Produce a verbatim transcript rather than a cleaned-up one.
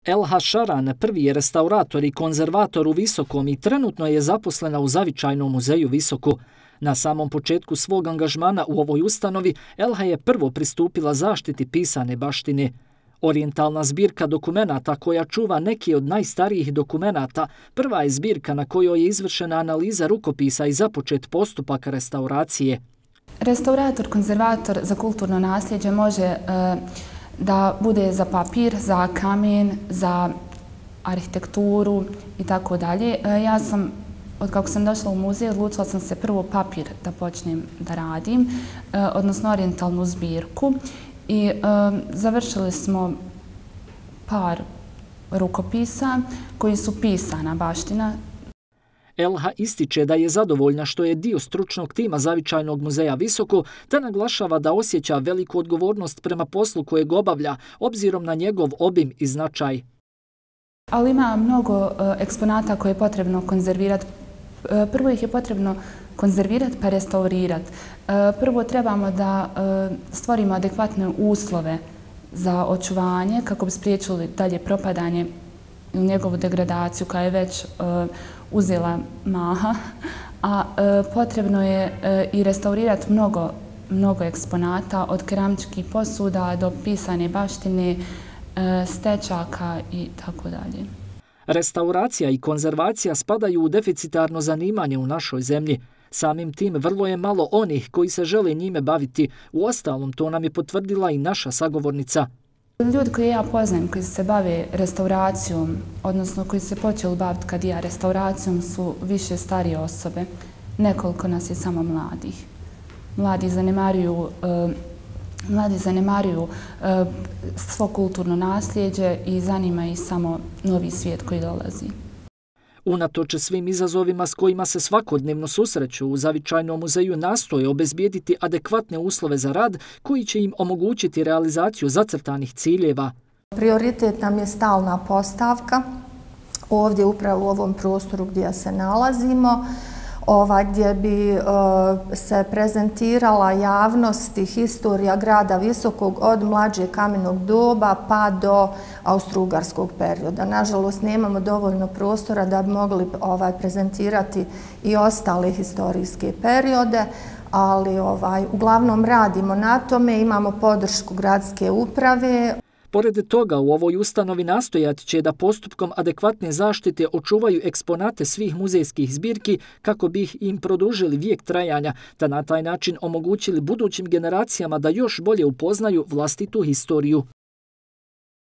Elha Šaran prvi je restaurator i konzervator u Visokom i trenutno je zaposlena u Zavičajnom muzeju Visoko. Na samom početku svog angažmana u ovoj ustanovi Elha je prvo pristupila zaštiti pisane baštine. Orijentalna zbirka dokumenata koja čuva neki od najstarijih dokumenata, prva je zbirka na kojoj je izvršena analiza rukopisa i započet postupak restauracije. Restaurator, konzervator za kulturno nasljeđe može e, da bude za papir, za kamen, za arhitekturu i tako dalje. Ja sam, od kako sam došla u muzej, odlučila sam se prvo papir da počnem da radim, e, odnosno orijentalnu zbirku. I e, završili smo par rukopisa koji su pisana baština. Elha ističe da je zadovoljna što je dio stručnog tima Zavičajnog muzeja Visoko, te naglašava da osjeća veliku odgovornost prema poslu kojeg obavlja, obzirom na njegov obim i značaj. Ali ima mnogo e, eksponata koje je potrebno konzervirati. E, prvo ih je potrebno konzervirati pa restaurirati. E, prvo trebamo da e, stvorimo adekvatne uslove za očuvanje kako bi spriječili dalje propadanje i njegovu degradaciju koja je već e, uzela maha, a e, potrebno je e, i restaurirati mnogo, mnogo eksponata od keramičkih posuda do pisane baštine, e, stečaka i tako dalje. Restauracija i konzervacija spadaju u deficitarno zanimanje u našoj zemlji. Samim tim vrlo je malo onih koji se žele njime baviti. Uostalom, to nam je potvrdila i naša sagovornica. Ljudi koji ja poznajem, koji se bave restauracijom, odnosno koji se počeli baviti kad ja restauracijom, su više starije osobe. Nekoliko nas je samo mladih. Mladi zanemaruju, uh, mladi zanemaruju uh, svo kulturno nasljeđe i zanima ih samo novi svijet koji dolazi. Unatoč svim izazovima s kojima se svakodnevno susreću, u Zavičajnom muzeju nastoje obezbijediti adekvatne uslove za rad koji će im omogućiti realizaciju zacrtanih ciljeva. Prioritet nam je stalna postavka, ovdje upravo u ovom prostoru gdje se nalazimo, ova, gdje bi e, se prezentirala javnosti historija grada Visokog od mlađeg kamenog doba pa do austrougarskog perioda. Nažalost, nemamo dovoljno prostora da bi mogli ovaj, prezentirati i ostale historijske periode, ali ovaj, uglavnom radimo na tome, imamo podršku gradske uprave. Pored toga, u ovoj ustanovi nastojat će da postupkom adekvatne zaštite očuvaju eksponate svih muzejskih zbirki kako bi ih im produžili vijek trajanja, te na taj način omogućili budućim generacijama da još bolje upoznaju vlastitu historiju.